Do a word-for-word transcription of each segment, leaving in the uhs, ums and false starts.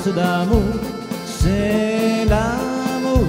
valse d'amour, c'est l'amour.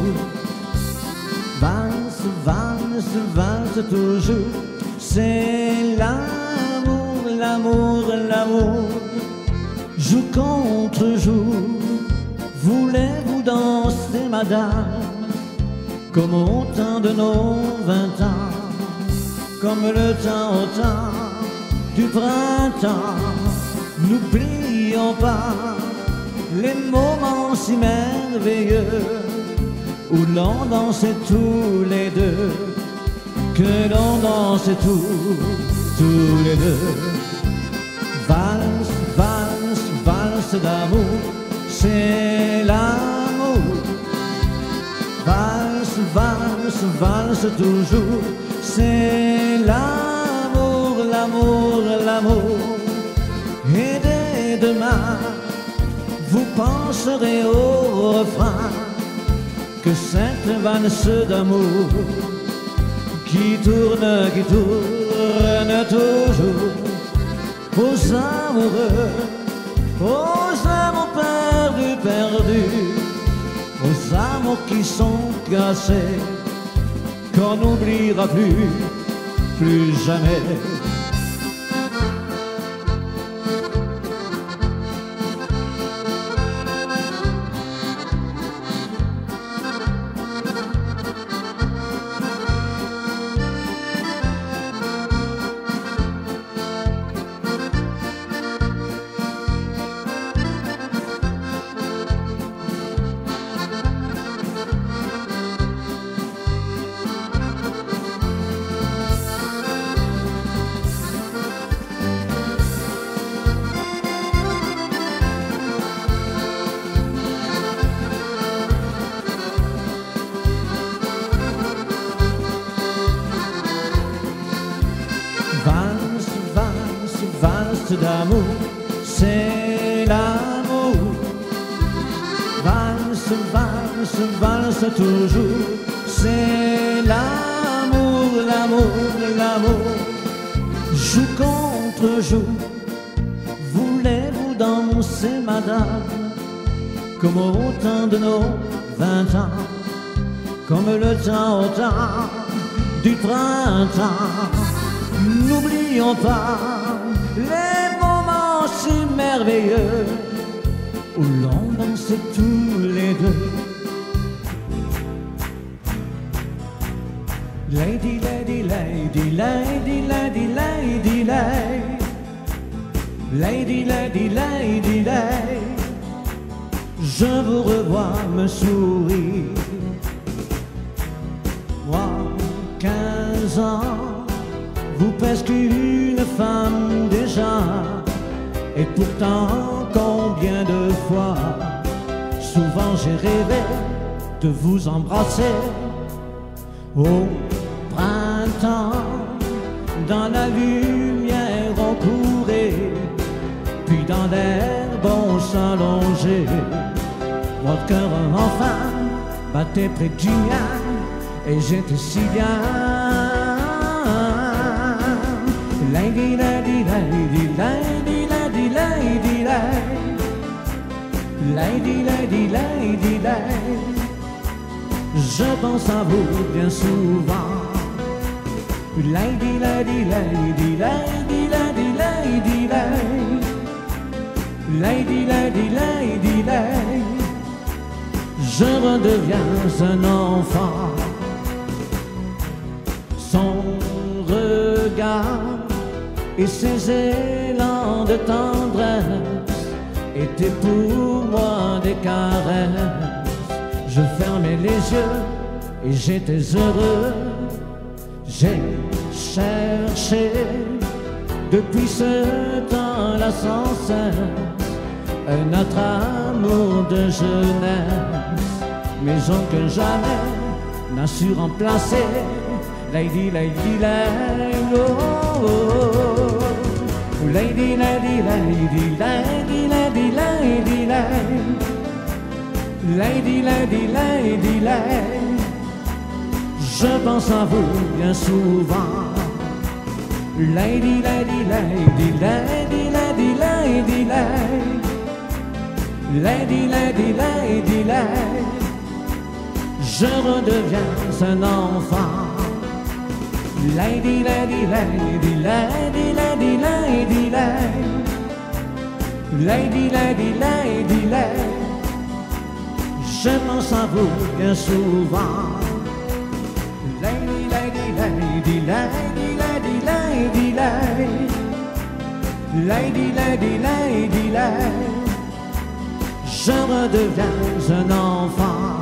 Valse, valse, valse toujours, c'est l'amour, l'amour, l'amour. Jour contre jour, voulez-vous danser, madame, comme au temps de nos vingt ans, comme le temps au temps du printemps. N'oublions pas les moments si merveilleux où l'on dansait tous les deux, que l'on dansait tous, tous les deux. Valse, valse, valse d'amour, c'est l'amour. Valse, valse, valse toujours, c'est l'amour, l'amour, l'amour. Et dès demain, vous penserez au refrain que cette valse d'amour qui tourne, qui tourne toujours aux amoureux, aux amours perdus, perdus, aux amours qui sont cassés, qu'on n'oubliera plus, plus jamais. Valse, valse, valse d'amour, c'est l'amour. Valse, valse, valse toujours, c'est l'amour, l'amour, l'amour. Jour contre jour, voulez-vous danser, madame, comme au temps de nos vingt ans, comme le temps au temps du printemps. N'oublions pas les moments si merveilleux où l'on dansait tous les deux. Lady, lady, lady, lady, lady, lady, lady, lady, lady, lady, lady, je vous revois me sourire. Moi, quinze ans, vous presque une femme déjà, et pourtant combien de fois, souvent j'ai rêvé de vous embrasser. Au printemps, dans la lumière on courait, puis dans l'herbe on s'allongeait. Votre cœur enfin battait près du mien, et j'étais si bien. Lady, lady, lady, lady, lady, lady, lady, lady, lady, lady, lady, je pense à vous bien souvent. Lady, lady, lady, lady, lady, lady, lady, lady, lady, lady, lady, je redeviens un enfant. Son regard et ses élans de tendresse étaient pour moi des caresses. Je fermais les yeux et j'étais heureux. J'ai cherché depuis ce temps-là sans cesse un autre amour de jeunesse, mais que jamais n'a su remplacer Lady, lady, lady, oh, oh. Lady, lady, lady, lady, lady, lady, lady, lady, lady, lady, lady, je pense à vous bien souvent. Lady, lady, lady, lady, lady, lady, lady, Lady, lady, lady, lady, je redeviens un enfant. Lady, lady, lady, lady, lady, lady, lady, lady, lady, lady, lady, je pense à vous bien souvent. Lady, lady, lady, lady, lady, lady, lady, lady, lady, lady, lady, je redeviens un enfant.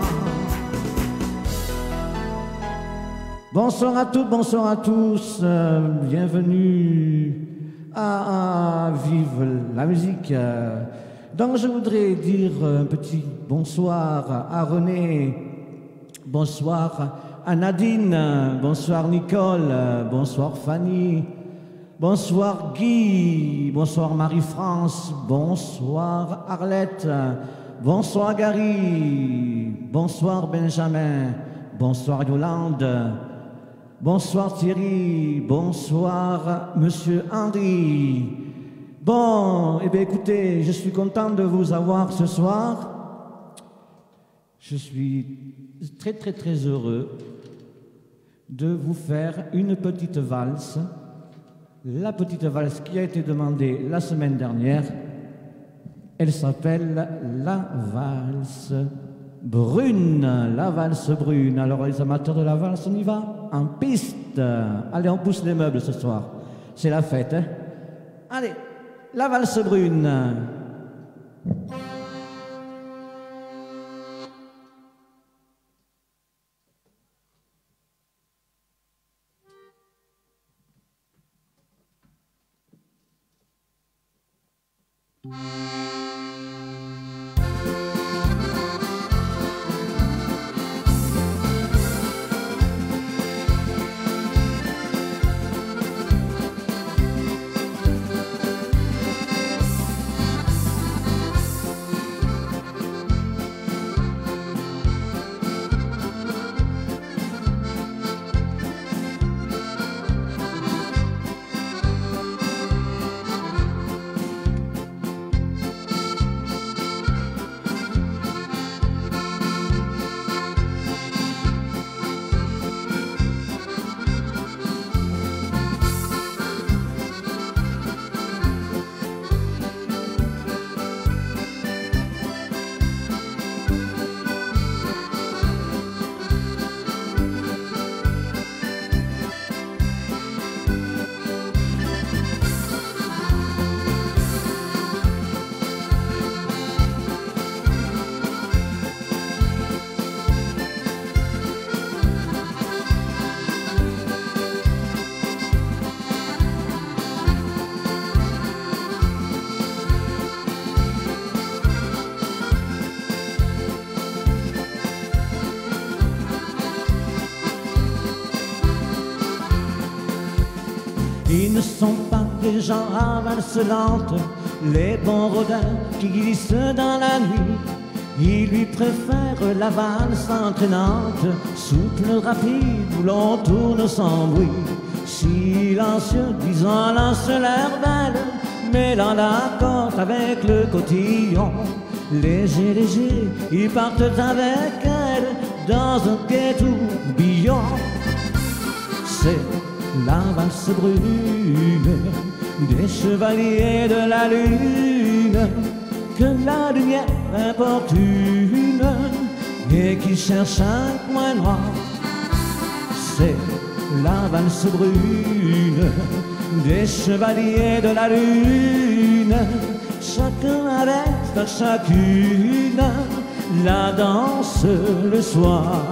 Bonsoir à toutes, bonsoir à tous, euh, bienvenue à, à Vive la musique. Donc je voudrais dire un petit bonsoir à René, bonsoir à Nadine, bonsoir Nicole, bonsoir Fanny, bonsoir Guy, bonsoir Marie-France, bonsoir Arlette, bonsoir Gary, bonsoir Benjamin, bonsoir Yolande, bonsoir Thierry, bonsoir Monsieur Henri. Bon, eh bien écoutez, je suis content de vous avoir ce soir. Je suis très très très heureux de vous faire une petite valse. La petite valse qui a été demandée la semaine dernière, elle s'appelle la valse brune. La valse brune. Alors les amateurs de la valse, on y va en piste. Allez, on pousse les meubles ce soir. C'est la fête, hein? Allez, la valse brune. Ils ne sont pas des gens à valse lente, les bons rodins qui glissent dans la nuit. Ils lui préfèrent la valse entraînante, souple, rapide, où l'on tourne sans bruit. Silencieux, disant lance l'air belle, mêlant la côte avec le cotillon. Léger, léger, ils partent avec elle dans un gai tourbillon. C'est la valse brune des chevaliers de la lune, que la lumière importune et qui cherche un coin noir. C'est la valse brune des chevaliers de la lune, chacun avec chacune la danse le soir.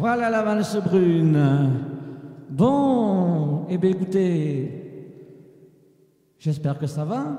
Voilà la valse brune. Bon, eh bien écoutez, j'espère que ça va.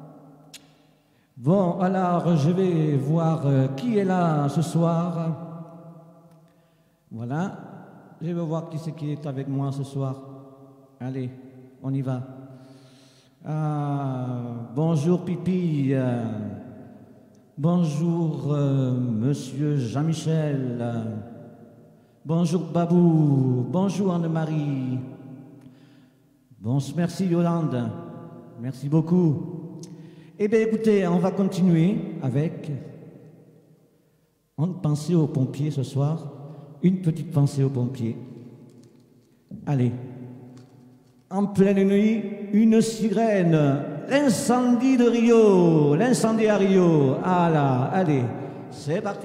Bon, alors je vais voir euh, qui est là ce soir. Voilà, je vais voir qui c'est qui est avec moi ce soir. Allez, on y va. Ah, bonjour Pipi. Euh, bonjour euh, Monsieur Jean-Michel. Euh, bonjour Babou. Bonjour Anne-Marie. Bon, merci Yolande. Merci beaucoup. Eh bien, écoutez, on va continuer avec une pensée aux pompiers ce soir. Une petite pensée aux pompiers. Allez. En pleine nuit, une sirène. L'incendie de Rio. L'incendie à Rio. Ah là, allez, c'est parti.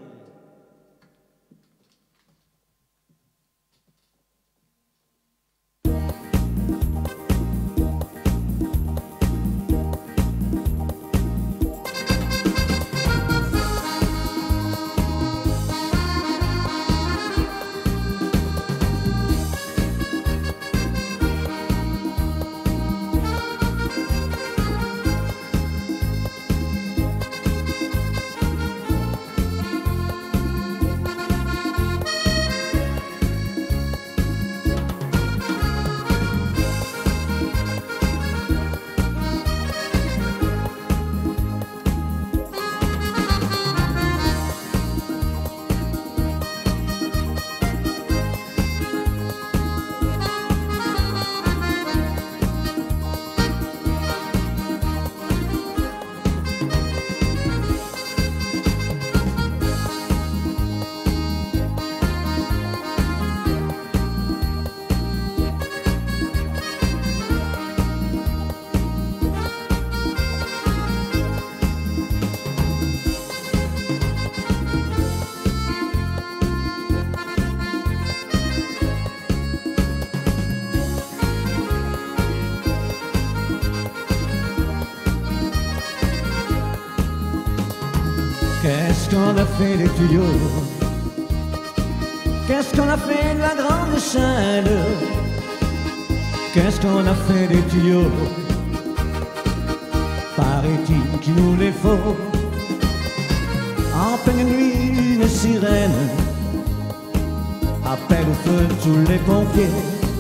Qu'est-ce qu'on a fait des tuyaux? Qu'est-ce qu'on a fait de la grande chaîne? Qu'est-ce qu'on a fait des tuyaux? Paraît-il qu'il nous les faut. En pleine nuit, une sirène appelle au feu tous les pompiers.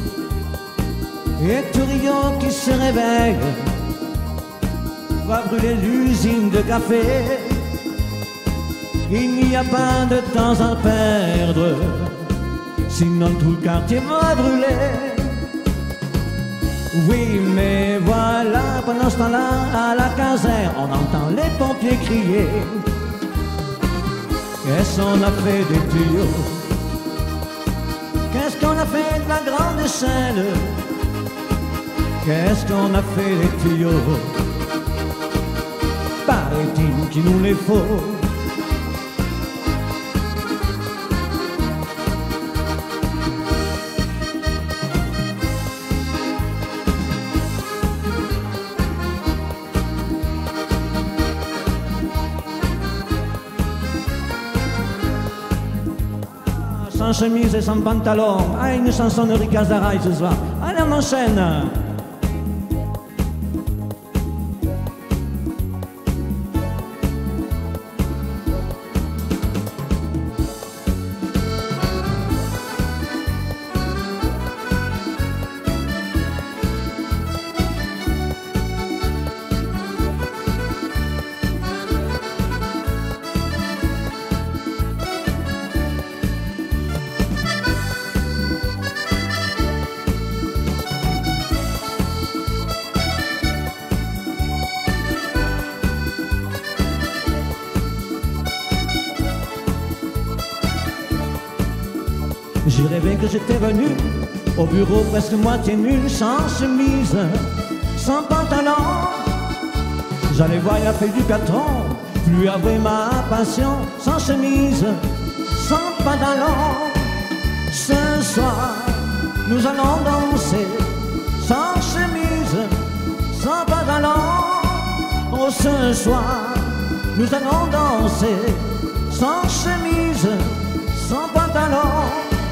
Et tout Rio qui se réveille va brûler l'usine de café. Il n'y a pas de temps à perdre, sinon tout le quartier va brûler. Oui, mais voilà, pendant ce temps-là, à la caserne, on entend les pompiers crier. Qu'est-ce qu'on a fait des tuyaux? Qu'est-ce qu'on a fait de la grande chaîne? Qu'est-ce qu'on a fait des tuyaux? Paraît-il qu'il nous les faut. Sans chemise et sans pantalon. Ah, une chanson de Rick Azaraï ce soir. Allez, on enchaîne. J'ai rêvé que j'étais venu au bureau presque moitié nu, sans chemise, sans pantalon. J'allais voir la feuille du patron, plus avouer ma passion, sans chemise, sans pantalon. Ce soir, nous allons danser, sans chemise, sans pantalon. Oh, ce soir, nous allons danser, sans chemise, sans pantalon.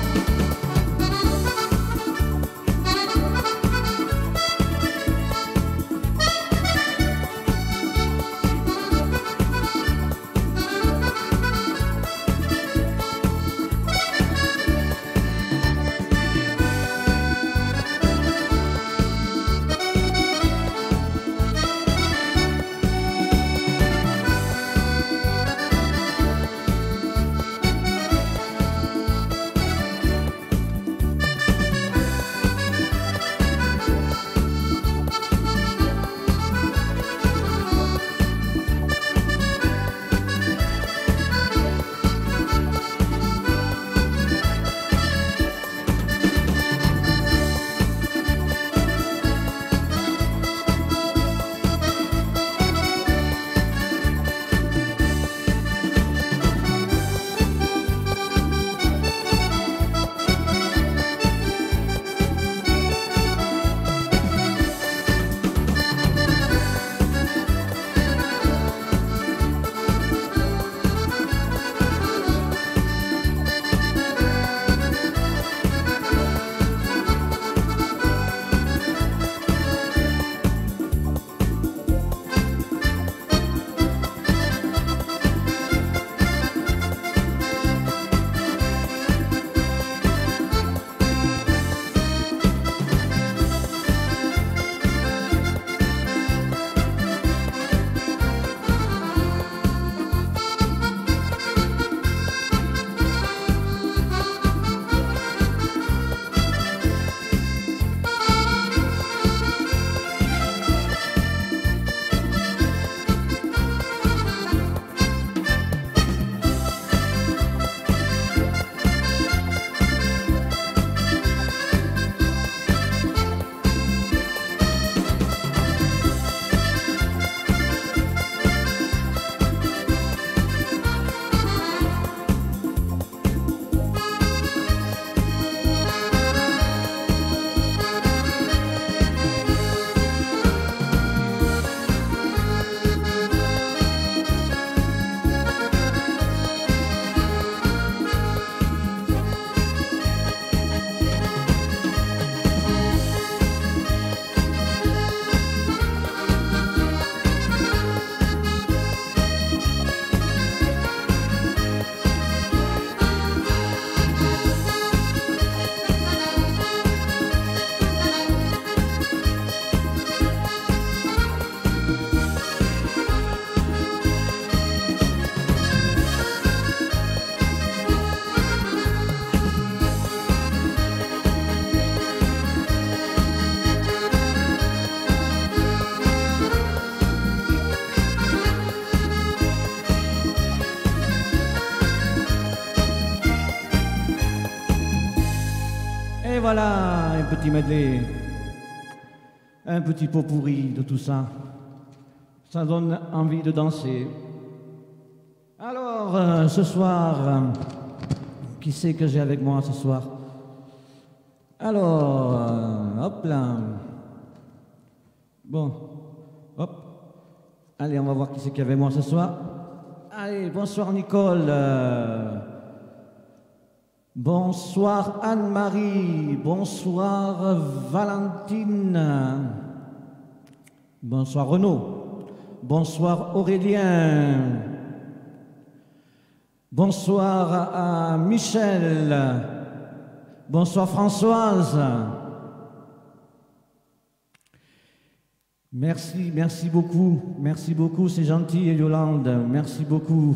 voilà un petit medley, un petit pot pourri de tout ça. Ça donne envie de danser. Alors, euh, ce soir, euh, qui c'est que j'ai avec moi ce soir? Alors, euh, hop là. Bon, hop. Allez, on va voir qui c'est qu'il y avait moi ce soir. Allez, bonsoir Nicole. Euh, bonsoir Anne-Marie. Bonsoir Valentine. Bonsoir Renaud. Bonsoir Aurélien. Bonsoir à Michel. Bonsoir Françoise. Merci, merci beaucoup. Merci beaucoup, c'est gentil et Yolande. Merci beaucoup.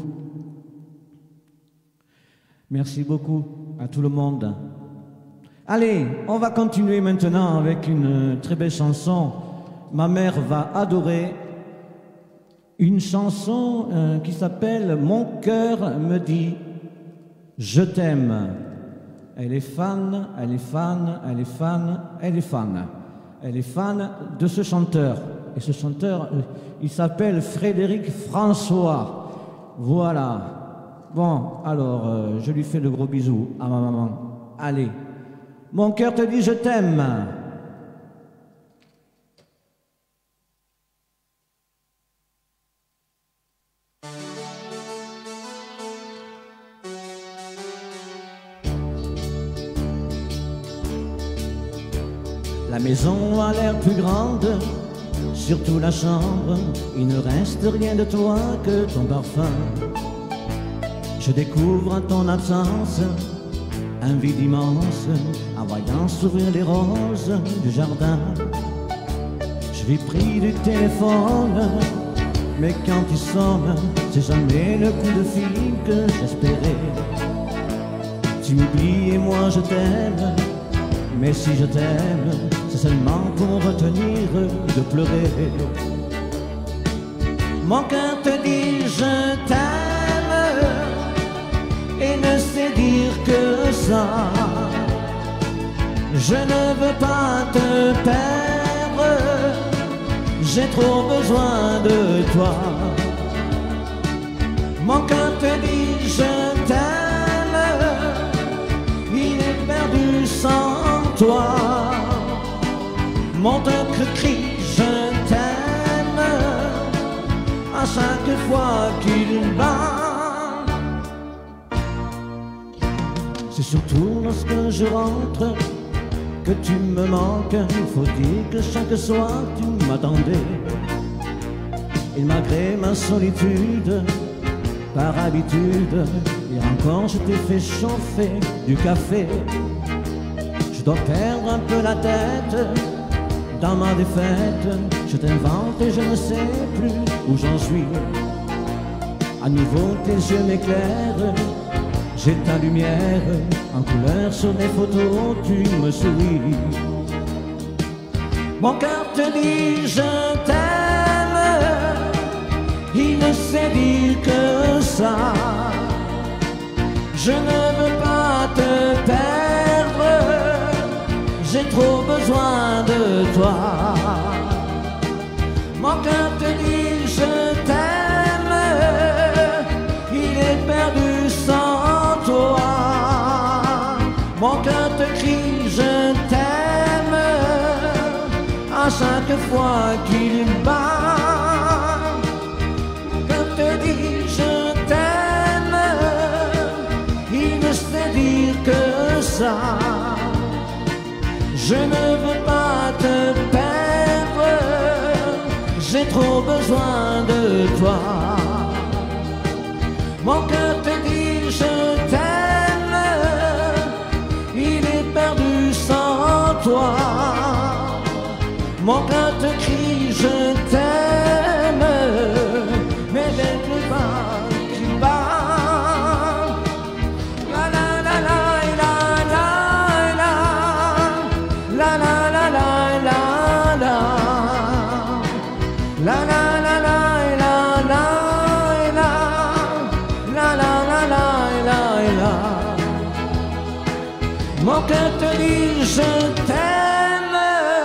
Merci beaucoup à tout le monde. Allez, on va continuer maintenant avec une très belle chanson. Ma mère va adorer. Une chanson euh, qui s'appelle « Mon cœur me dit je t'aime ». Elle est fan, elle est fan, elle est fan, elle est fan. Elle est fan de ce chanteur. Et ce chanteur, euh, il s'appelle Frédéric François. Voilà. Bon, alors, euh, je lui fais de gros bisous à ma maman. Allez. Mon cœur te dit je t'aime. La maison a l'air plus grande, surtout la chambre. Il ne reste rien de toi que ton parfum. Je découvre en ton absence un vide immense, en voyant s'ouvrir les roses du jardin. Je vis pris du téléphone, mais quand tu sonnes, c'est jamais le coup de fil que j'espérais. Tu m'oublies et moi je t'aime. Mais si je t'aime, c'est seulement pour retenir de pleurer. Mon cœur te dit je t'aime et ne sait dire que ça. Je ne veux pas te perdre, j'ai trop besoin de toi. Mon cœur te dit je t'aime, il est perdu sans toi. Mon cœur crie je t'aime à chaque fois qu'il bat. C'est surtout lorsque je rentre que tu me manques. Il faut dire que chaque soir tu m'attendais. Et malgré ma solitude, par habitude, hier encore je t'ai fait chauffer du café. Je dois perdre un peu la tête dans ma défaite. Je t'invente et je ne sais plus où j'en suis. À nouveau tes yeux m'éclairent, j'ai ta lumière en couleur sur les photos, tu me souris. Mon cœur te dit je t'aime, il ne sait dire que ça. Je ne veux pas te perdre, j'ai trop besoin de toi. Mon cœur te dit je t'aime, il est perdu sans toi. Mon cœur te crie je t'aime à chaque fois qu'il bat. Mon cœur te dit je t'aime, il ne sait dire que ça. Je ne veux pas te perdre, j'ai trop besoin de toi. Mon cœur te dit je t'aime, il est perdu sans toi. Mon cœur te crie je t'aime, mais dès que le vent qui bat. Mon cœur te dit je t'aime.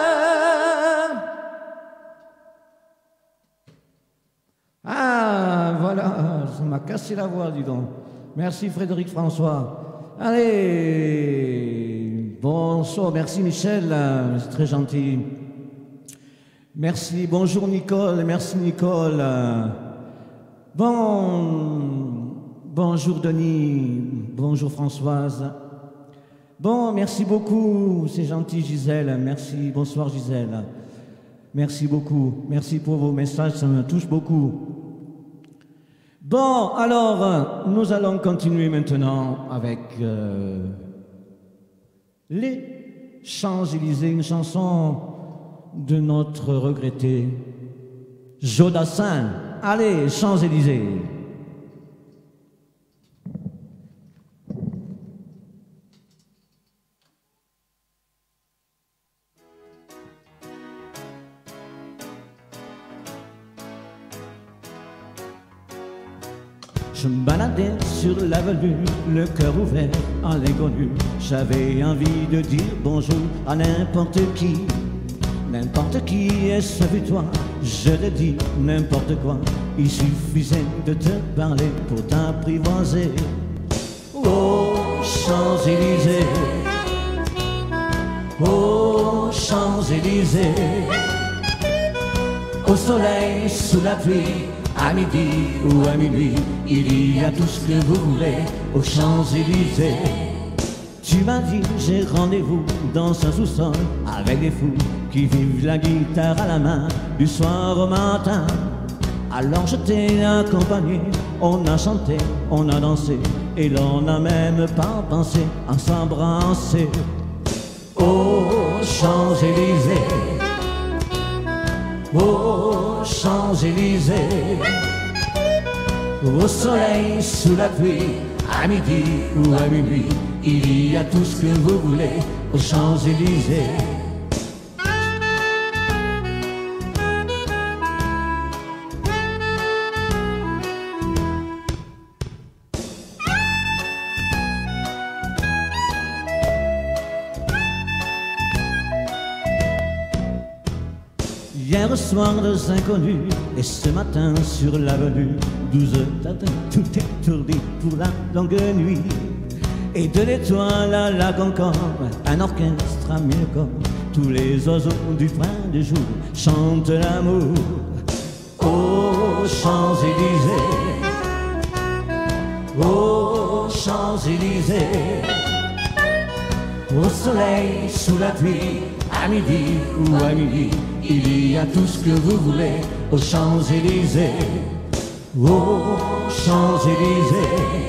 Ah, voilà, ça m'a cassé la voix, dis donc. Merci Frédéric François. Allez, bonsoir, merci Michel, c'est très gentil. Merci, bonjour Nicole, merci Nicole. Bon, bonjour Denis, bonjour Françoise. Bon, merci beaucoup, c'est gentil Gisèle, merci, bonsoir Gisèle. Merci beaucoup, merci pour vos messages, ça me touche beaucoup. Bon, alors, nous allons continuer maintenant avec euh, les Champs-Élysées, une chanson de notre regretté Jodassin. Allez, Champs-Élysées. Je me baladais sur l'avenue, le cœur ouvert à l'inconnu. J'avais envie de dire bonjour à n'importe qui. N'importe qui, est-ce vu toi? Je te dis n'importe quoi. Il suffisait de te parler pour t'apprivoiser. Oh, Champs-Élysées, oh, Champs-Élysées, au soleil, sous la pluie, à midi ou à minuit, il y a tout ce que vous voulez aux Champs-Élysées. Tu m'as dit j'ai rendez-vous dans un sous-sol avec des fous qui vivent la guitare à la main du soir au matin. Alors je t'ai accompagné, on a chanté, on a dansé et l'on n'a même pas pensé à s'embrasser. Oh, Champs-Élysées, oh, Champs-Élysées, au soleil, sous la pluie, à midi ou à minuit, il y a tout ce que vous voulez aux Champs-Élysées. Hier soir, deux inconnus, et ce matin sur l'avenue, douze tatins, tout étourdi pour la longue nuit. Et de l'étoile à la Concorde, un orchestre à mille cordes, tous les oiseaux du frein du jour chantent l'amour. Oh, Champs-Élysées, oh, Champs-Élysées, au soleil, sous la pluie, à midi ou à midi, il y a tout ce que vous voulez aux Champs-Élysées. Oh, Champs-Élysées,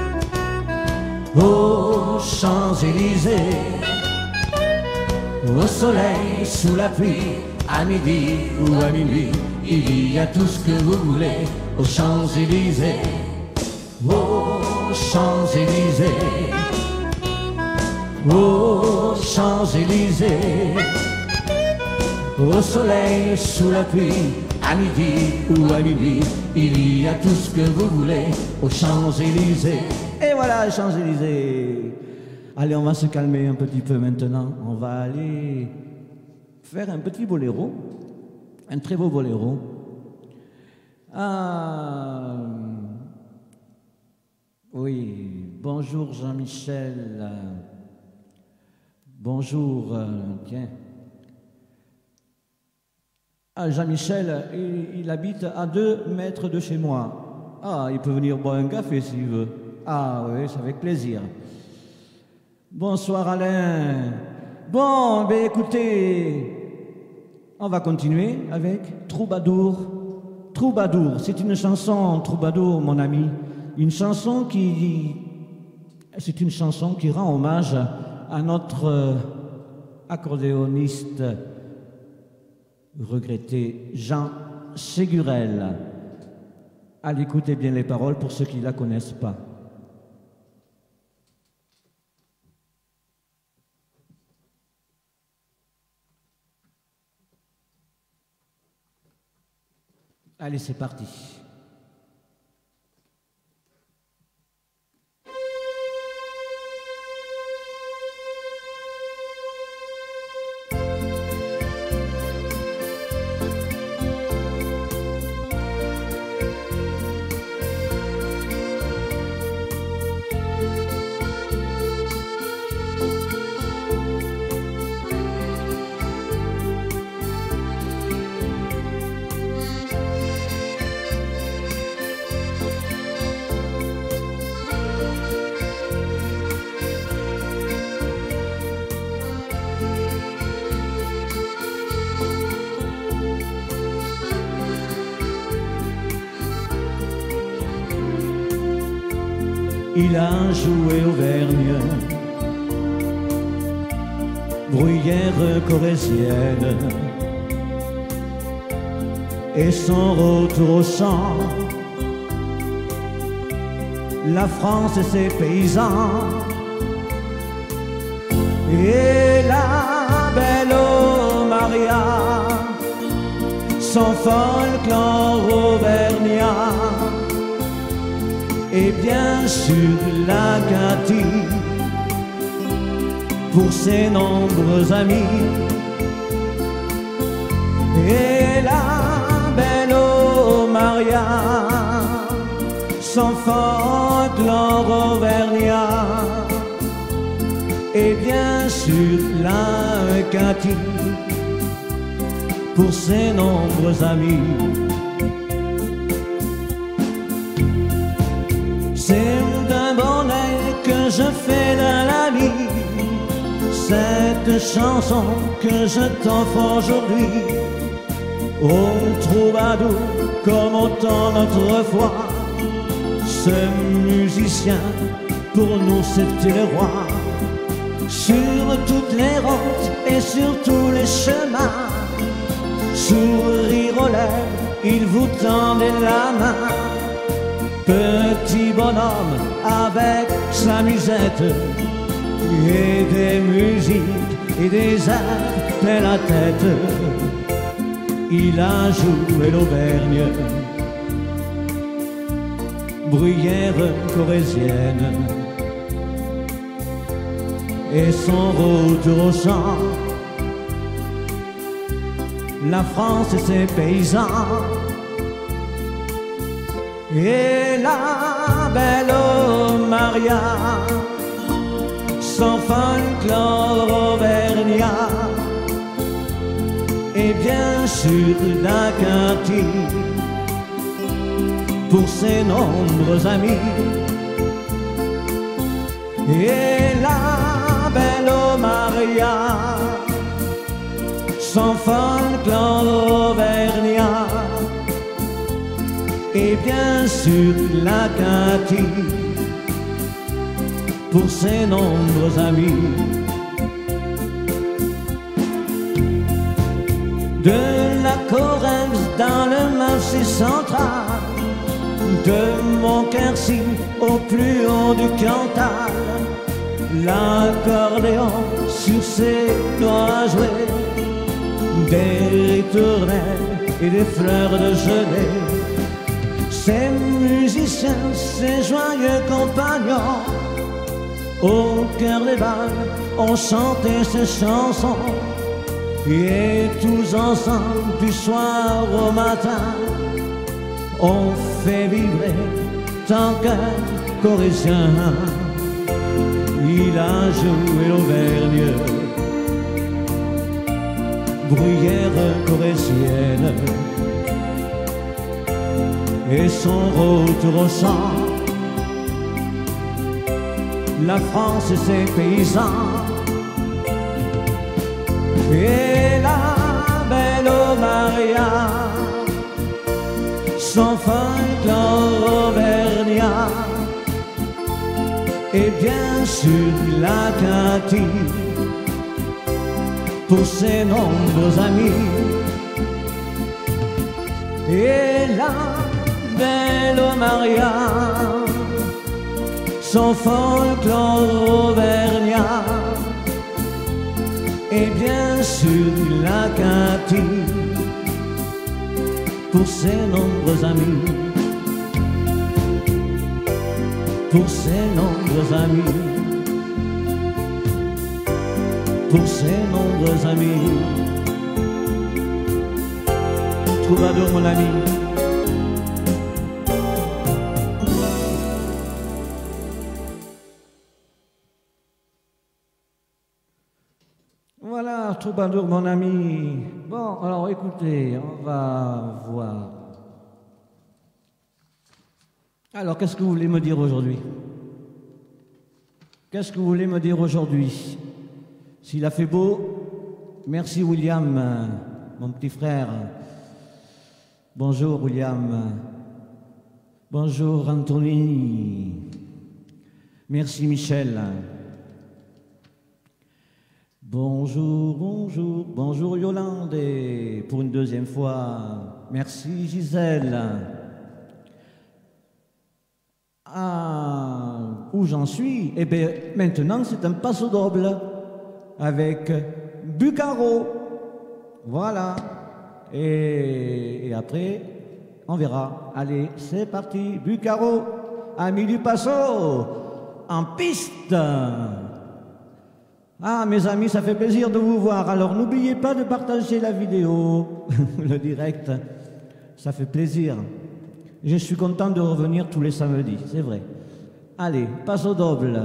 oh, Champs-Élysées, au soleil, sous la pluie, à midi ou à minuit, il y a tout ce que vous voulez aux Champs-Élysées. Oh, Champs-Élysées, oh, Champs-Élysées, au soleil, sous la pluie, à midi ou à minuit, il y a tout ce que vous voulez aux Champs-Élysées. Et voilà, les Champs-Élysées. Allez, on va se calmer un petit peu maintenant. On va aller faire un petit boléro, un très beau boléro. Ah, oui, bonjour Jean-Michel. Bonjour, euh, tiens. Ah, Jean-Michel, il, il habite à deux mètres de chez moi. Ah, il peut venir boire un café s'il veut. Ah oui, c'est avec plaisir. Bonsoir Alain. Bon, ben écoutez, on va continuer avec Troubadour. Troubadour, c'est une chanson, Troubadour, mon ami. Une chanson qui... C'est une chanson qui rend hommage à notre accordéoniste regretté Jean Ségurel. Allez, écoutez bien les paroles pour ceux qui ne la connaissent pas. Allez, c'est parti. il a joué Auvergne, bruyère corrézienne, et son retour au champ, la France et ses paysans, et la belle Maria, son folklore auvergnat, et bien sûr la Cathy, pour ses nombreux amis, et la belle Maria, son folklore auvergnat, et bien sûr la Cathy, pour ses nombreux amis. C'est d'un bonnet que je fais d'un ami, cette chanson que je t'offre aujourd'hui. Ô troubadour, comme autant autrefois, ce musicien, pour nous c'était le roi. Sur toutes les routes et sur tous les chemins, sourire aux lèvres, il vous tendait la main. Petit bonhomme avec sa musette, et des musiques et des airs plein la tête, il a joué l'Auvergne, bruyère corrézienne, et son retour au champ, la France et ses paysans, et la belle Maria, son folklore auvergnat, et bien sûr la Cathy, pour ses nombreux amis, et la belle Maria, son folklore auvergnat, et bien sûr la Cathy, pour ses nombreux amis. De la Corrèze dans le marché central, de Montquercy au plus haut du Cantal, l'accordéon sur ses doigts joués, des ritournelles et des fleurs de gelée. Ces musiciens, ces joyeux compagnons, au cœur des balles, ont chanté ces chansons, et tous ensemble, du soir au matin, on fait vibrer tant qu'un corrézien. Il a joué l'Auvergne, bruyère corrézienne, et son retour au champ, la France et ses paysans, et la belle Maria, son folklore auvergnat, et bien sûr la Cathy, pour ses nombreux amis, et la belle Maria, son folklore auvergnat, et bien sûr la Cathy, pour ses nombreux amis, pour ses nombreux amis, pour ses nombreux amis. Troubadour mon ami, voilà, Troubadour mon ami. Bon, alors écoutez, on va voir. Alors, qu'est-ce que vous voulez me dire aujourd'hui? Qu'est-ce que vous voulez me dire aujourd'hui? S'il a fait beau, merci William, mon petit frère. Bonjour William. Bonjour Anthony. Merci Michel. Bonjour, bonjour, bonjour Yolande, et pour une deuxième fois, merci Gisèle. Ah, où j'en suis? Eh bien, maintenant c'est un passo doble avec Bucaro. Voilà. Et, et après, on verra. Allez, c'est parti. Bucaro, ami du passo, en piste. Ah, mes amis, ça fait plaisir de vous voir. Alors, n'oubliez pas de partager la vidéo, le direct. Ça fait plaisir. Je suis content de revenir tous les samedis, c'est vrai. Allez, passo doble.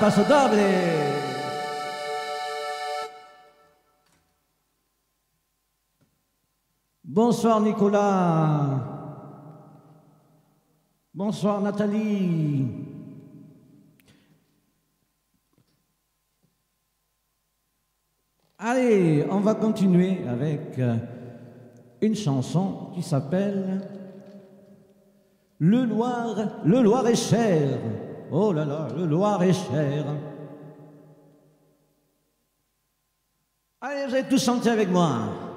Paso Doble. Bonsoir Nicolas. Bonsoir Nathalie. Allez, on va continuer avec une chanson qui s'appelle Le Loir, le Loir est cher. Oh là là, le Loir est cher. Allez, vous allez tous chanter avec moi.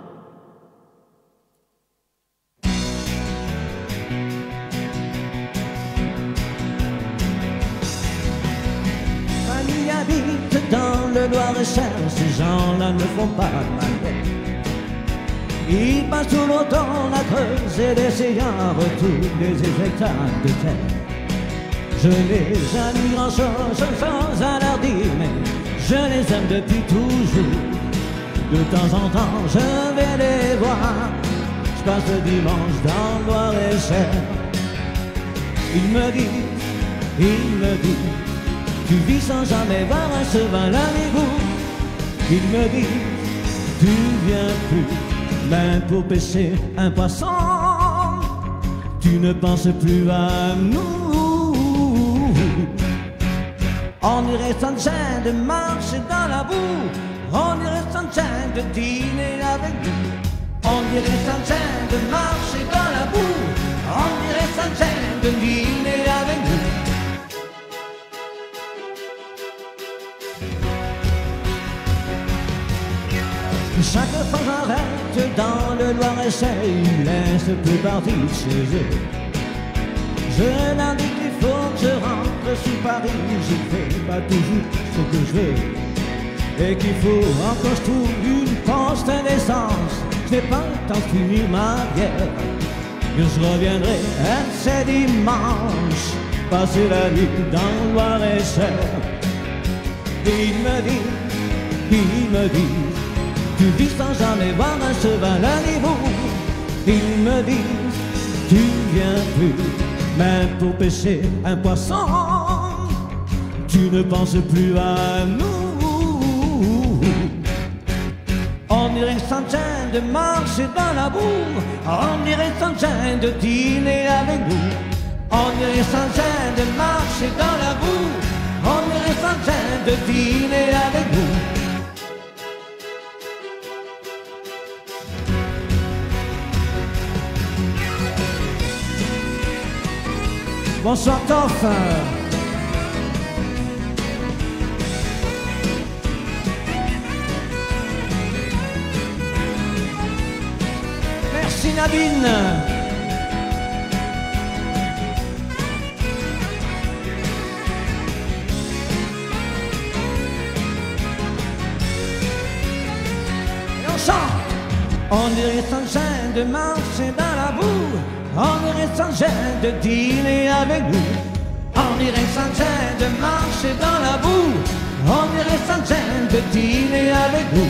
Fanny habite dans le Loir-et-Cher, ces gens-là ne font pas mal. Ils passent tout l'automne à creuser des séances, tous les hectares de terre. Je n'ai jamais grand-chose sans à leur dire, mais je les aime depuis toujours. De temps en temps, je vais les voir. Je passe le dimanche dans le Loir-et-Cher. Ils me disent, ils me disent, tu vis sans jamais voir un cheval avec vous. Ils me disent, tu viens plus, même pour pêcher un poisson. Tu ne penses plus à nous. On irait sans chaîne de marcher dans la boue. On irait sans chaîne de dîner avec nous. On irait sans chaîne de marcher dans la boue. On irait sans chaîne de dîner avec nous. Chaque fois j'arrête dans le Loir-et-Cher, ils laissent plus partir chez eux. Je leur dis qu'il faut que je rentre sur Paris, je fais pas toujours ce que je veux. Et qu'il faut encore que je trouve une poste d'essence. Je n'ai pas le temps de finir ma bière. Et je reviendrai un ces dimanches, passer la nuit dans le Loir-et-Cher. Et il me dit, il me dit, tu vis sans jamais voir un cheval à niveau. Ils me disent, tu viens plus, même pour pêcher un poisson. Tu ne penses plus à nous. On irait sans chaîne de marcher dans la boue. On irait sans chaîne de dîner avec nous. On irait sans chaîne de marcher dans la boue. On irait sans chaîne de dîner avec nous. Bonsoir Toff. Merci Nadine. Et on chante. On irait sans chaîne de marcher dans la boue. On irait sans gêne de dîner avec nous. On irait sans gêne de marcher dans la boue. On irait sans gêne de dîner avec nous.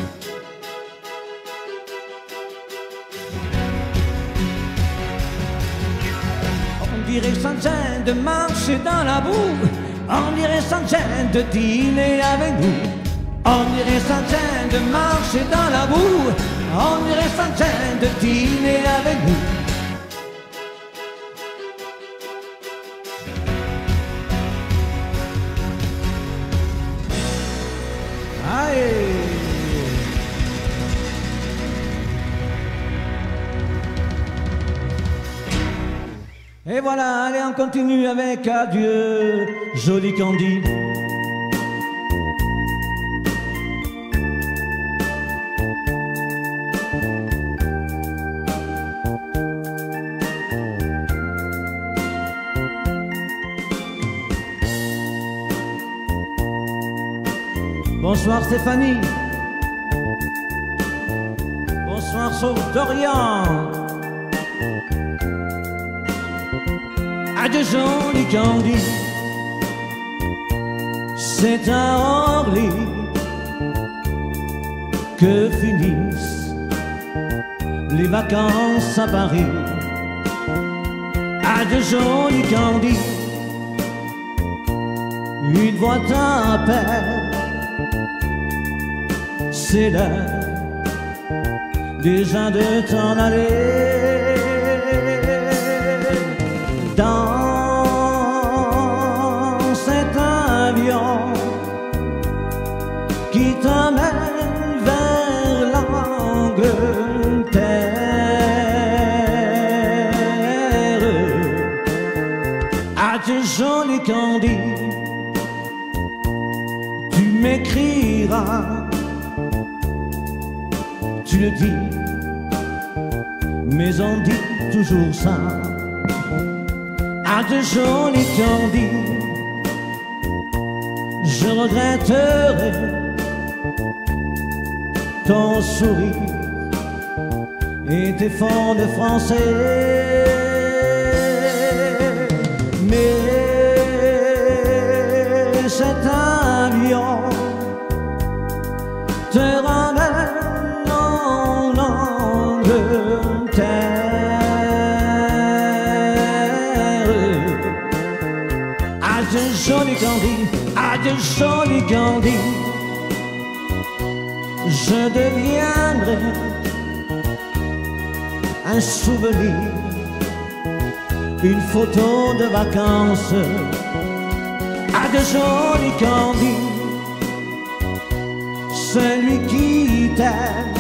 On irait sans gêne de marcher dans la boue. On irait sans gêne de dîner avec nous. On irait sans gêne de marcher dans la boue. On irait sans gêne de dîner avec nous. Et voilà, allez, on continue avec Adieu, joli Candy. Bonsoir Stéphanie. Bonsoir Sauve d'Orient. Adieu joli Candy. C'est à Orly que finissent les vacances à Paris. Adieu joli Candy. une voix t'appelle. C'est l'heure déjà de t'en aller. Dans cet avion qui t'amène vers l'Angleterre. Adieu joli Candy, tu m'écriras, tu le dis, mais on dit toujours ça. Adieu joli Candy, je regretterai ton sourire et tes fonds de français. Mais cet avion te ramène en Angleterre. Adieu joli Candy, adieu joli Candy, je deviendrai un souvenir, une photo de vacances. Adieu joli Candy, celui qui t'aime.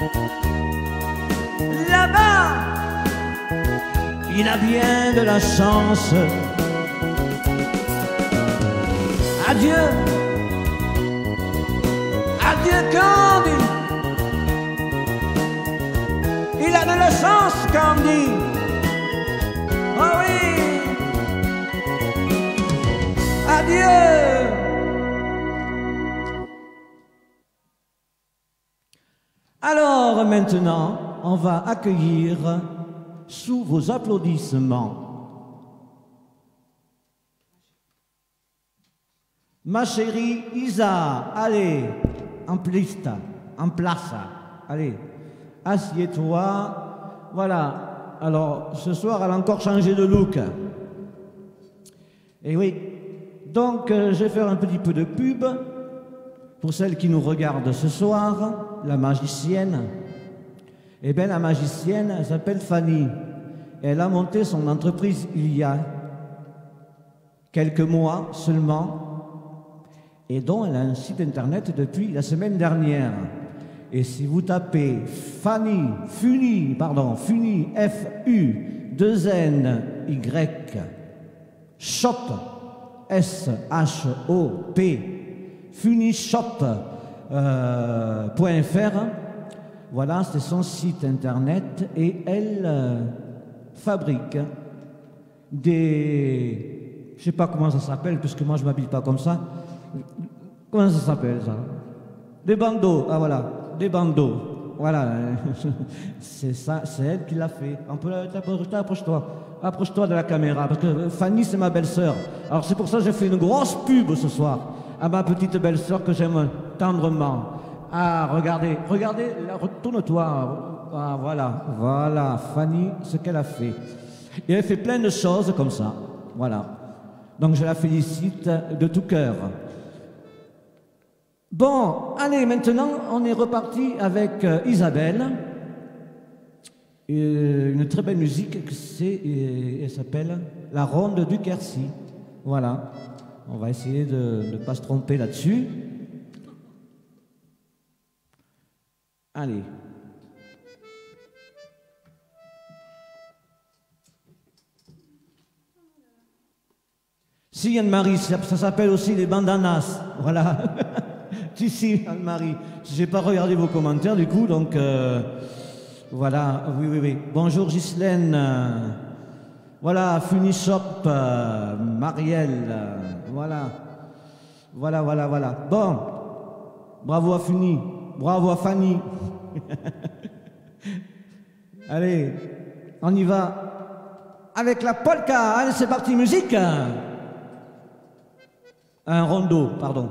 Là-bas, il a bien de la chance. Adieu, adieu Candy, il a de la chance Candy. Oh oui, adieu. Alors maintenant, on va accueillir sous vos applaudissements ma chérie Isa. Allez, en place, en place, allez, assieds-toi. Voilà, alors ce soir elle a encore changé de look. Et oui, donc euh, je vais faire un petit peu de pub pour celles qui nous regardent ce soir. La magicienne, eh bien la magicienne, elle s'appelle Fanny. Elle a monté son entreprise il y a quelques mois seulement, et dont elle a un site internet depuis la semaine dernière. Et si vous tapez Fanny, Funi, pardon, Funi, F U deux N Y, Shop, S H O P, Funishop, Euh, .fr, voilà, c'est son site internet, et elle euh, fabrique des, je sais pas comment ça s'appelle puisque moi je m'habille pas comme ça. Comment ça s'appelle ça? Des bandeaux. Ah voilà, des bandeaux. Voilà, c'est ça, c'est elle qui l'a fait. On peut approche-toi, approche-toi de la caméra parce que Fanny c'est ma belle-sœur. Alors c'est pour ça que j'ai fait une grosse pub ce soir à ma petite belle-sœur que j'aime tendrement. Ah, regardez, regardez, retourne-toi. Ah, voilà, voilà, Fanny, ce qu'elle a fait. Et elle fait plein de choses comme ça. Voilà. Donc je la félicite de tout cœur. Bon, allez, maintenant, on est reparti avec euh, Isabelle. Euh, une très belle musique, c'est, euh, elle s'appelle La Ronde du Quercy. Voilà. On va essayer de ne pas se tromper là-dessus. Allez. Si, Anne-Marie, ça, ça s'appelle aussi les bandanas. Voilà. Si, si, Anne-Marie. Je n'ai pas regardé vos commentaires, du coup, donc... Euh, voilà, oui, oui, oui. Bonjour, Ghislaine. Euh, voilà, Funishop, euh, Marielle. Euh, voilà. Voilà, voilà, voilà. Bon. Bravo à Funi. Bravo à Fanny. Allez, on y va avec la polka. Allez, c'est parti, musique. Un rondo, pardon.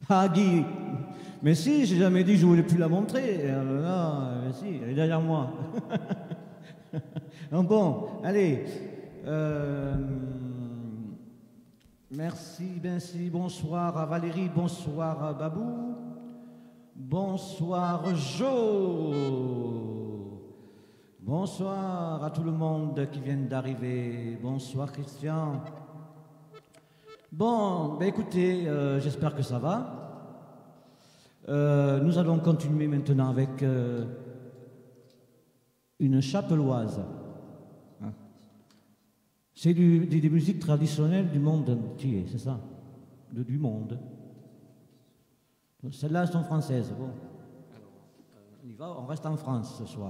Ah, Guy, mais si, j'ai jamais dit que je voulais plus la montrer. Alors là, mais si, elle est derrière moi. Bon, allez. Euh, merci, merci, bonsoir à Valérie, bonsoir à Babou, bonsoir Jo, bonsoir à tout le monde qui vient d'arriver, bonsoir Christian. Bon, ben écoutez, euh, j'espère que ça va. Euh, nous allons continuer maintenant avec euh, une chapeloise. Hein. C'est des, des musiques traditionnelles du monde entier, c'est ça, de, du monde. Celles-là, elles sont françaises. Bon, alors, on y va, on reste en France ce soir.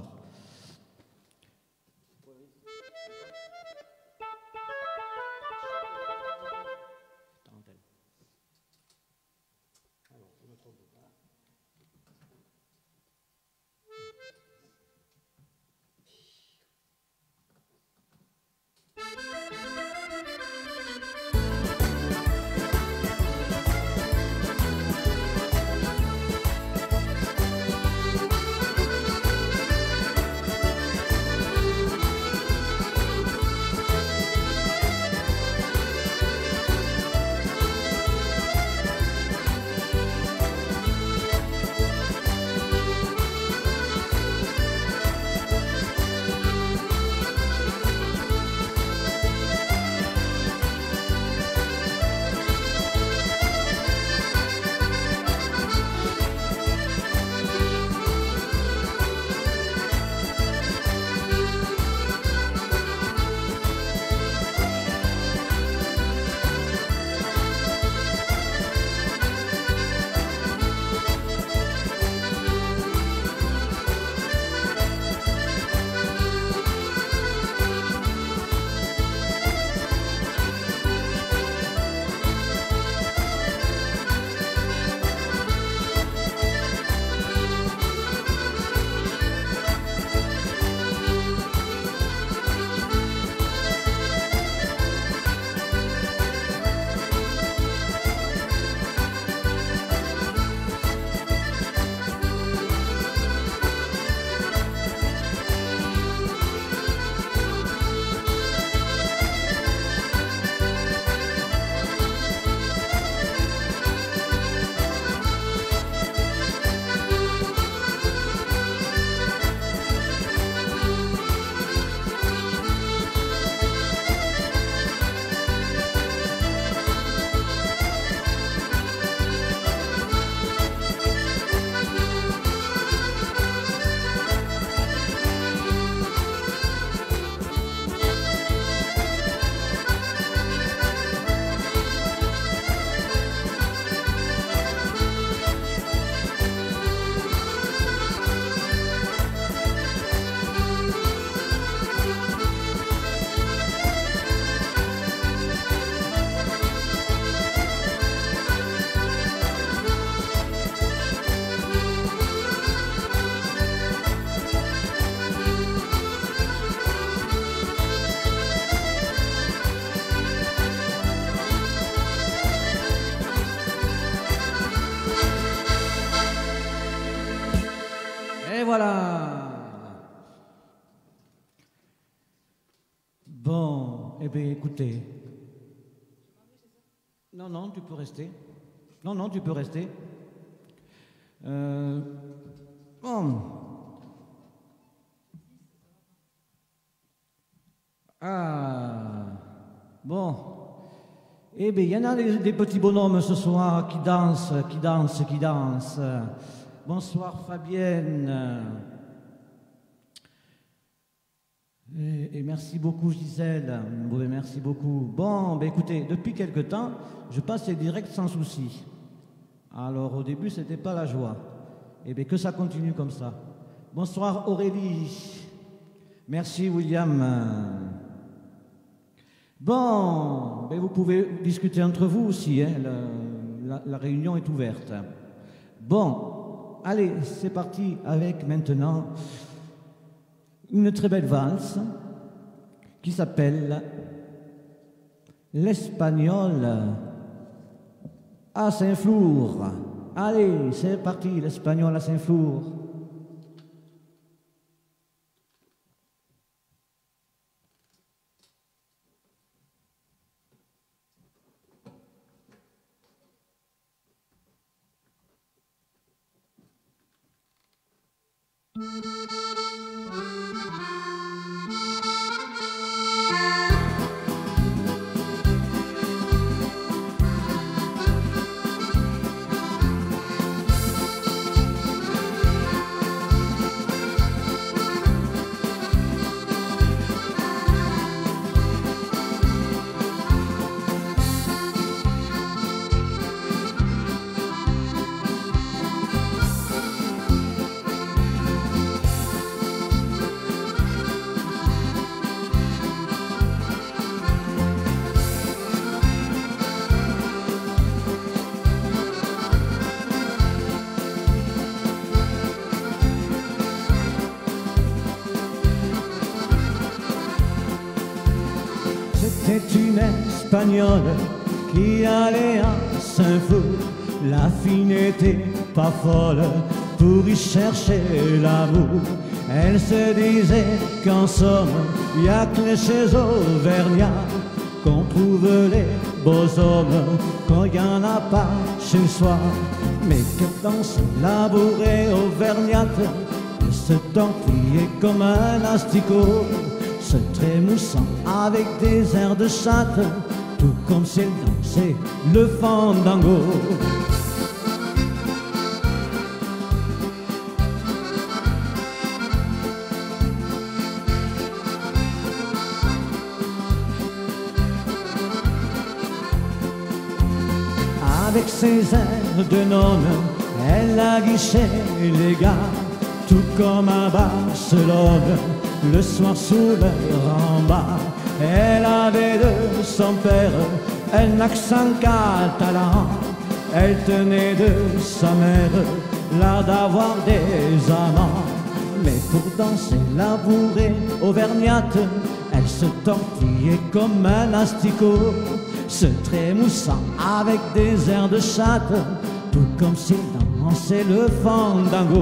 Voilà. Bon, eh bien, écoutez. Non, non, tu peux rester. Non, non, tu peux rester. Euh, bon. Ah. Bon. Eh bien, il y en a des, des petits bonhommes ce soir qui dansent, qui dansent, qui dansent. Bonsoir Fabienne. Et, et merci beaucoup Gisèle. Oui, merci beaucoup. Bon, ben écoutez, depuis quelque temps, je passe les directs sans souci. Alors au début, c'était pas la joie. Et bien que ça continue comme ça. Bonsoir Aurélie. Merci William. Bon, ben vous pouvez discuter entre vous aussi. Hein, la, la, la réunion est ouverte. Bon. Allez, c'est parti avec maintenant une très belle valse qui s'appelle l'Espagnol. à Saint-Flour. Allez, c'est parti, l'Espagnol à Saint-Flour. C'était une Espagnole qui allait à Saint-Flour. La fille n'était pas folle pour y chercher l'amour. Elle se disait qu'en somme, il n'y a que chez Auvergnat qu'on trouve les beaux hommes, quand il n'y en a pas chez soi. Mais que dans ce labouré auvergnate, elle se tortillait comme un asticot, se trémoussant avec des airs de chatte, tout comme si elle dansait le fandango. Avec ses airs de nonne, elle aguichait les gars, tout comme à Barcelone, le soir sous leur en bas. Elle avait de son père un accent catalan, elle tenait de sa mère l'art d'avoir des amants. Mais pour danser la bourrée auvergnate, elle se tortillait comme un asticot, se trémoussant avec des airs de chatte, tout comme si dansait le fandango.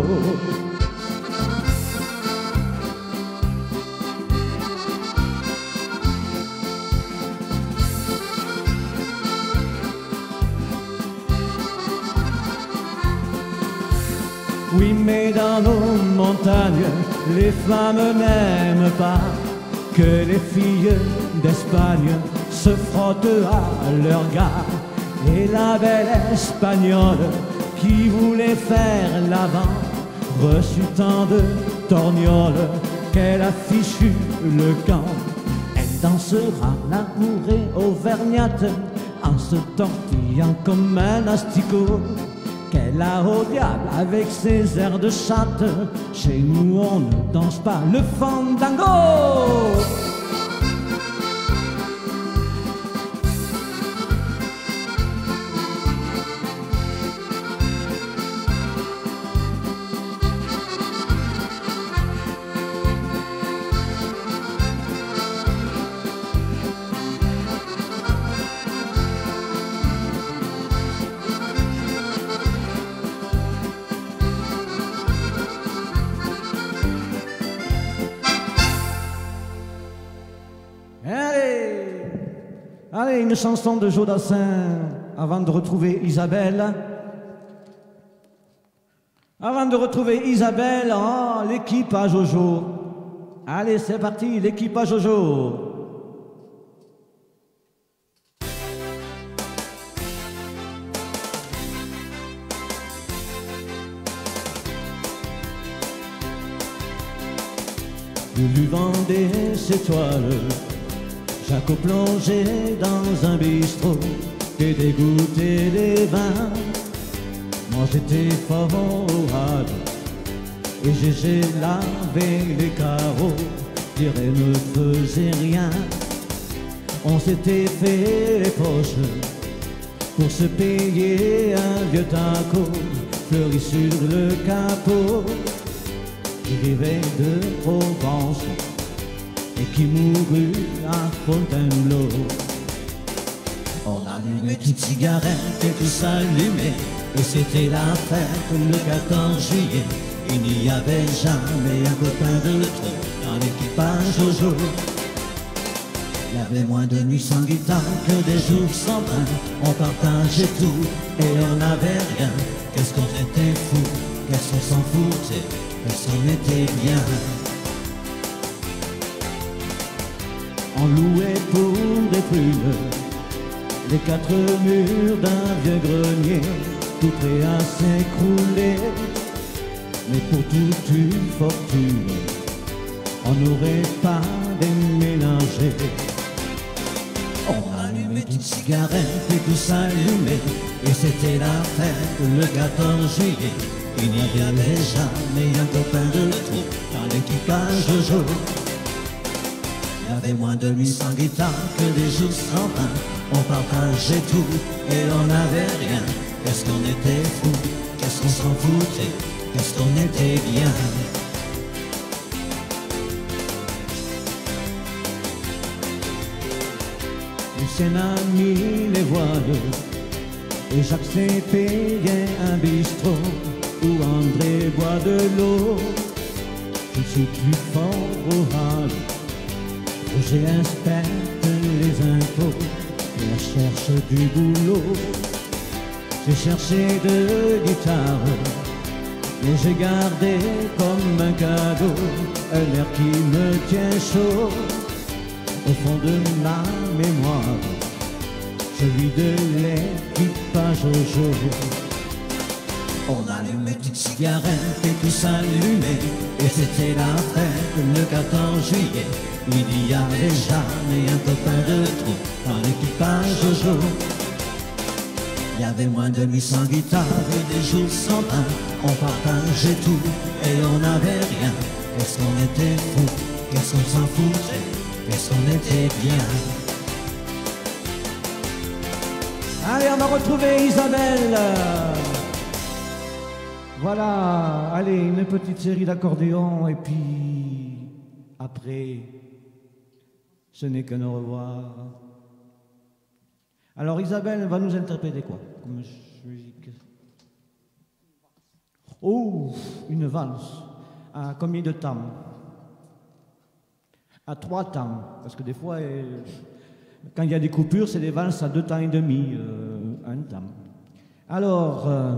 Oui, mais dans nos montagnes, les femmes n'aiment pas que les filles d'Espagne se frottent à leur gars. Et la belle Espagnole qui voulait faire l'avant reçut tant de torgnoles qu'elle a fichu le camp. Elle dansera la bourrée auvergnate en se tortillant comme un asticot, qu'elle a au diable avec ses airs de chatte. Chez nous on ne danse pas le fandango. Allez, une chanson de Jodassin avant de retrouver Isabelle. Avant de retrouver Isabelle, oh, l'équipe à Jojo. Allez, c'est parti, l'équipe à Jojo. Je lui vendais ses toiles, Jaco plongeait dans un bistrot et dégoûtait les vins. Moi j'étais fort hâte et j'ai lavé les carreaux, dirait ne faisait rien. On s'était fait les poches pour se payer un vieux taco fleuri sur le capot, qui vivait de Provence et qui mourut à Fontainebleau. On allumait une petite cigarette et tout s'allumait. Et c'était la fête le quatorze juillet. Il n'y avait jamais un copain de trop dans l'équipage au jour. Il y avait moins de nuits sans guitare que des jours sans pain. On partageait tout et on n'avait rien. Qu'est-ce qu'on était fous, qu'est-ce qu'on s'en foutait, qu'est-ce qu'on était bien. On louait pour des prunes les quatre murs d'un vieux grenier, tout prêt à s'écrouler. Mais pour toute une fortune, on n'aurait pas déménagé. On allumait une cigarette et tout s'allumait. Et c'était la fête le quatorze juillet. Il n'y avait jamais un copain de trop dans l'équipage au jour. Il y avait moins de nuits sans guitare que des jours sans pain. On partageait tout et on n'avait rien. Qu'est-ce qu'on était fous, qu'est-ce qu'on s'en foutait, qu'est-ce qu'on était bien. Lucien a mis les voiles et Jacques s'est payé un bistrot où André boit de l'eau. Je suis plus fort au hall, Roger inspecte les impôts et la cherche du boulot. J'ai cherché de guitare et j'ai gardé comme un cadeau un air qui me tient chaud au fond de ma mémoire, celui de l'équipage au jour. On allumait une petite cigarette et tout s'allumait. Et c'était la fête le quatorze juillet. Il n'y avait jamais un copain de trop dans l'équipage au jour. Il y avait moins de nuits sans guitare et des jours sans pain. On partageait tout et on n'avait rien. Qu'est-ce qu'on était fous, qu'est-ce qu'on s'en foutait, qu'est-ce qu'on était bien. Allez, on va retrouver Isabelle. Voilà, allez, une petite série d'accordéons et puis après, ce n'est qu'un au revoir. Alors Isabelle va nous interpréter quoi comme musique? Oh, une valse. À combien de temps? À trois temps, parce que des fois, euh, quand il y a des coupures, c'est des valses à deux temps et demi, euh, un temps. Alors, euh,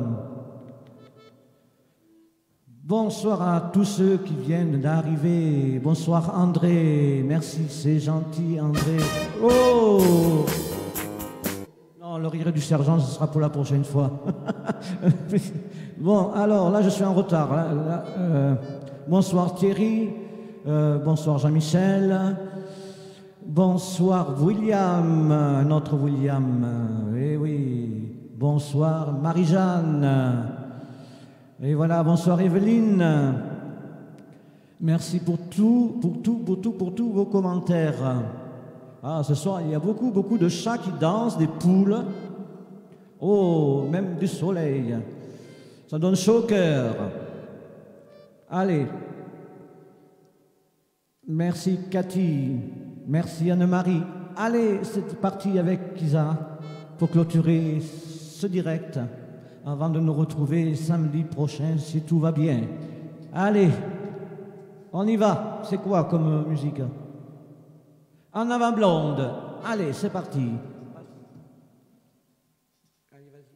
bonsoir à tous ceux qui viennent d'arriver. Bonsoir André, merci, c'est gentil André. Oh! Non, le rire du sergent, ce sera pour la prochaine fois. Bon, alors là, je suis en retard. Là, là, euh, bonsoir Thierry, euh, bonsoir Jean-Michel, bonsoir William, notre William, eh oui, bonsoir Marie-Jeanne, et voilà, bonsoir Evelyne. Merci pour tout, pour tout, pour tout, pour tous vos commentaires. Ah, ce soir, il y a beaucoup, beaucoup de chats qui dansent, des poules. Oh, même du soleil. Ça donne chaud au cœur. Allez. Merci Cathy. Merci Anne-Marie. Allez, c'est parti avec Isa pour clôturer ce direct avant de nous retrouver samedi prochain si tout va bien. Allez, on y va. C'est quoi comme musique? En avant blonde. Allez, c'est parti. Allez, vas-y.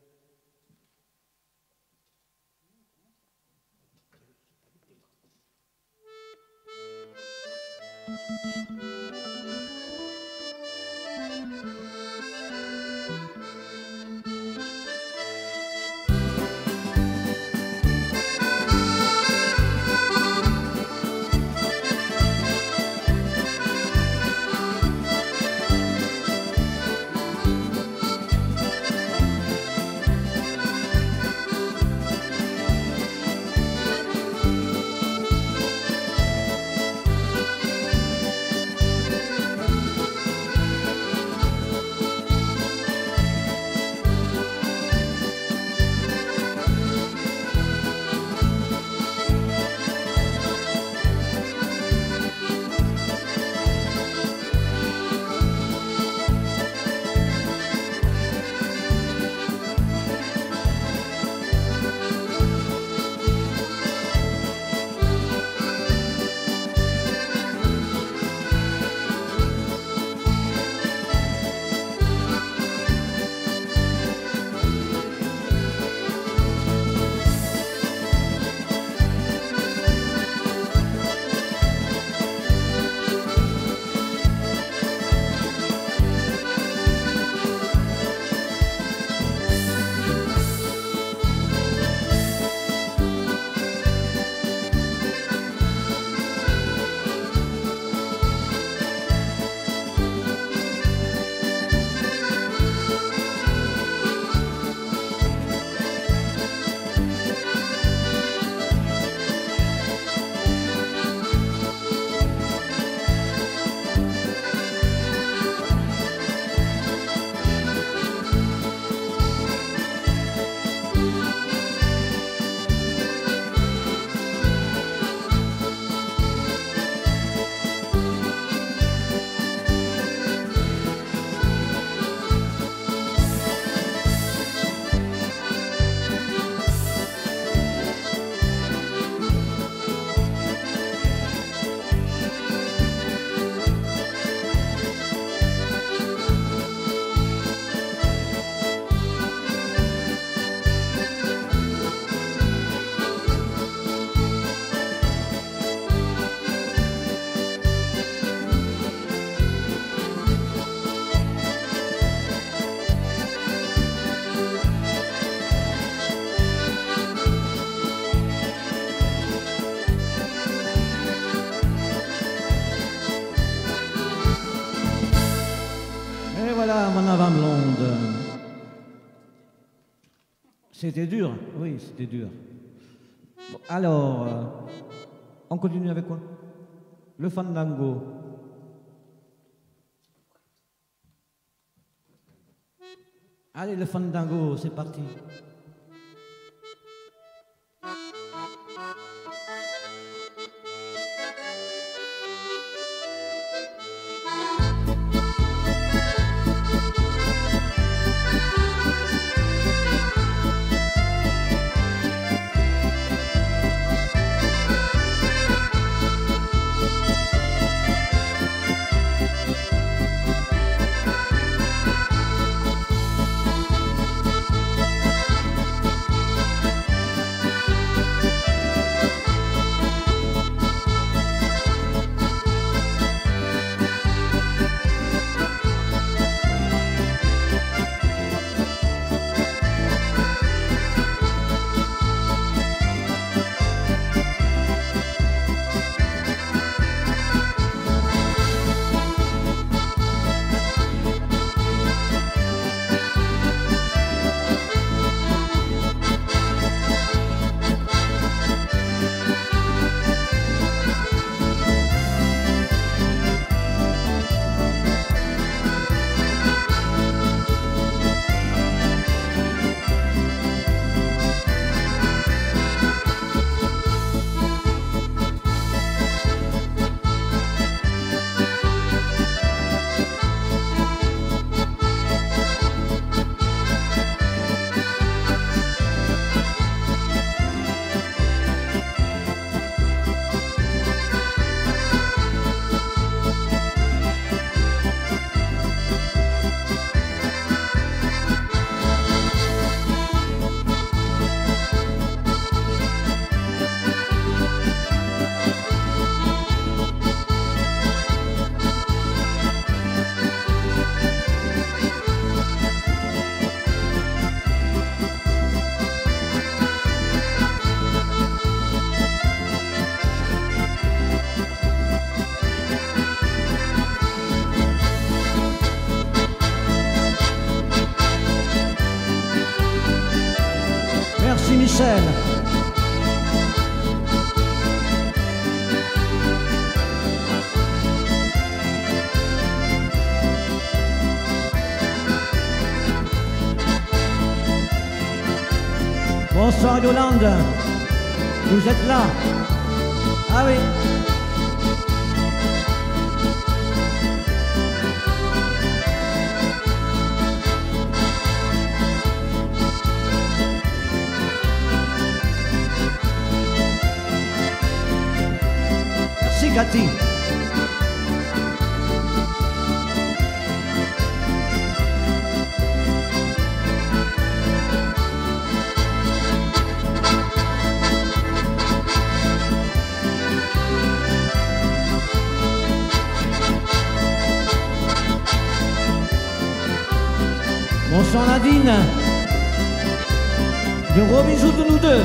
Et voilà mon avant blonde. C'était dur, oui, c'était dur. Bon, alors, euh, on continue avec quoi? Le fandango. Allez, le fandango, c'est parti. Merci Michel. Bonsoir Yolande, vous êtes là? Ah oui. Merci Cathy. Bonsoir Nadine. De gros bisous de nous deux.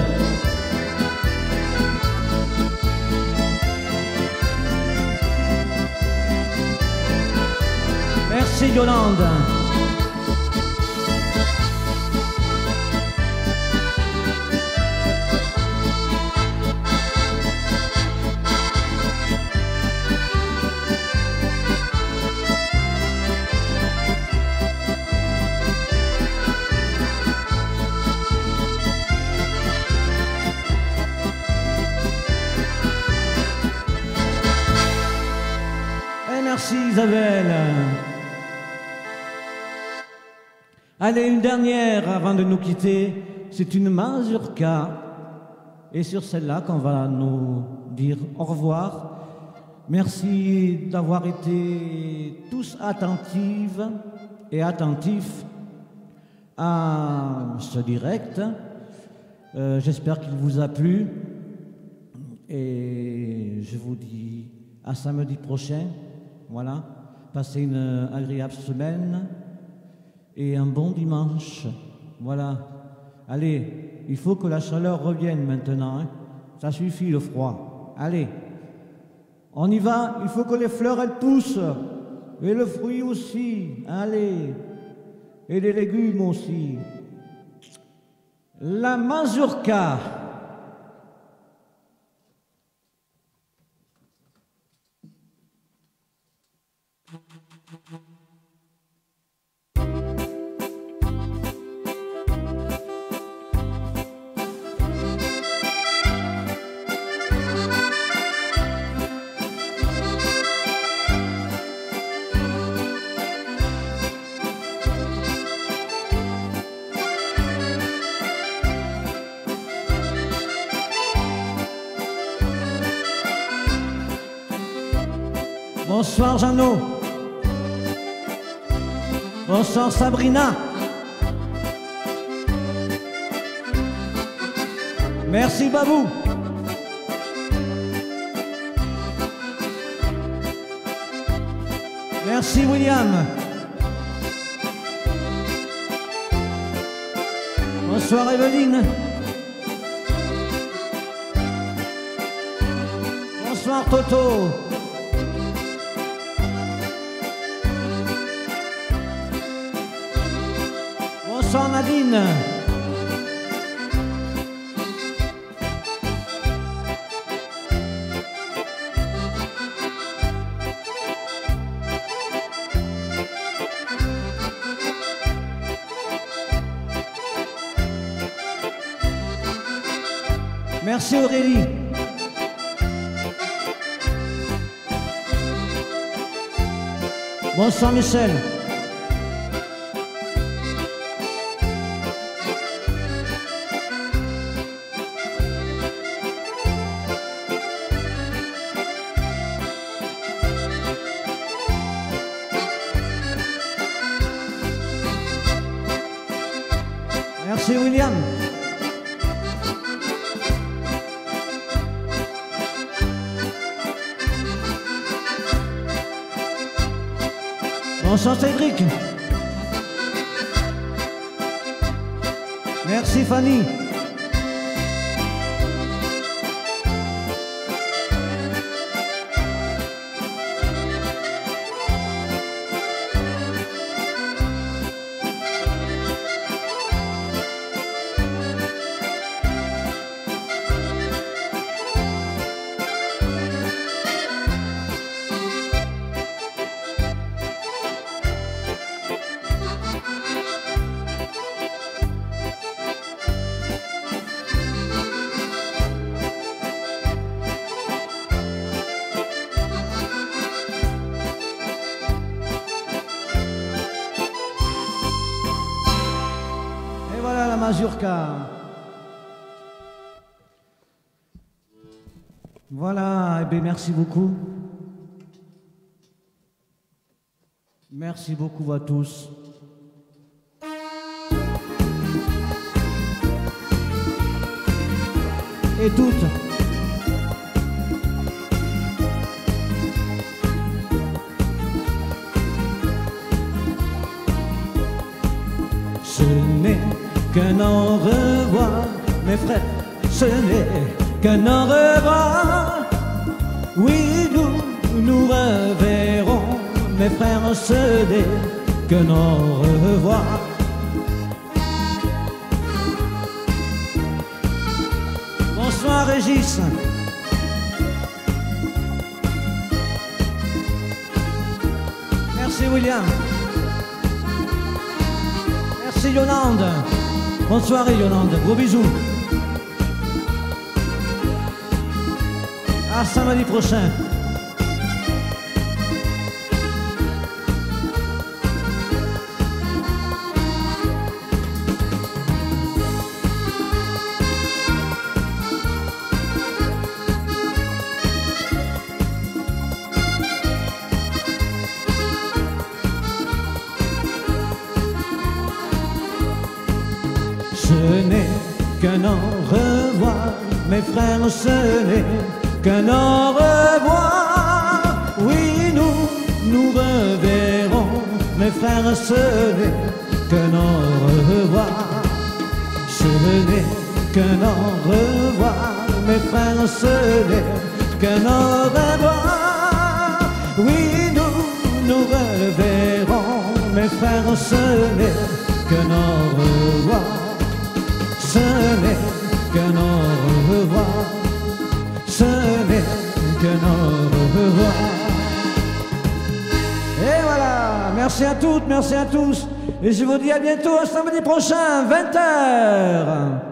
Merci Yolande. Et merci Isabelle. Allez, une dernière avant de nous quitter, c'est une mazurka. Et sur celle-là qu'on va nous dire au revoir. Merci d'avoir été tous attentives et attentifs à ce direct. Euh, J'espère qu'il vous a plu. Et je vous dis à samedi prochain. Voilà. Passez une agréable semaine. Et un bon dimanche. Voilà. Allez, il faut que la chaleur revienne maintenant. Hein. Ça suffit le froid. Allez, on y va. Il faut que les fleurs elles poussent. Et le fruit aussi, allez. Et les légumes aussi. La mazurka. Bonsoir Jeannot. Bonsoir Sabrina. Merci Babou. Merci William. Bonsoir Evelyne. Bonsoir Toto. Bonsoir Nadine. Merci Aurélie. Bonsoir Michel. Merci William. Bonsoir Cédric. Merci Fanny. Mazurka. Voilà, et bien merci beaucoup. Merci beaucoup à tous. Et toutes. Ce n'est qu'un au revoir, mes frères, ce n'est qu'un au revoir. Oui, nous nous reverrons, mes frères, ce n'est qu'un au revoir. Bonsoir Régis. Merci William. Merci Yolande. Bonne soirée Yolande, gros bisous. À samedi prochain. Ce n'est qu'un au revoir, mes frères, ce n'est qu'un au revoir. Oui, nous nous reverrons, mes frères, ce n'est qu'un au revoir. Ce n'est qu'un au revoir, mes frères, ce n'est qu'un au revoir. Oui, nous nous reverrons, mes frères, ce n'est qu'un au revoir, ce n'est qu'un au revoir, ce n'est qu'un au revoir. Et voilà, merci à toutes, merci à tous, et je vous dis à bientôt, à samedi prochain, vingt heures.